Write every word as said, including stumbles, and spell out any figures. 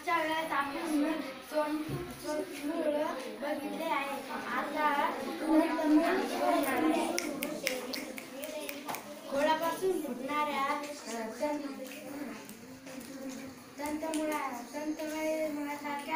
मागच्या वेळेस आपण सोन सोनमूळ बघितले आहे. आता खोडापासून फुटणाऱ्या तंतमुळा तंतमुळासारख्या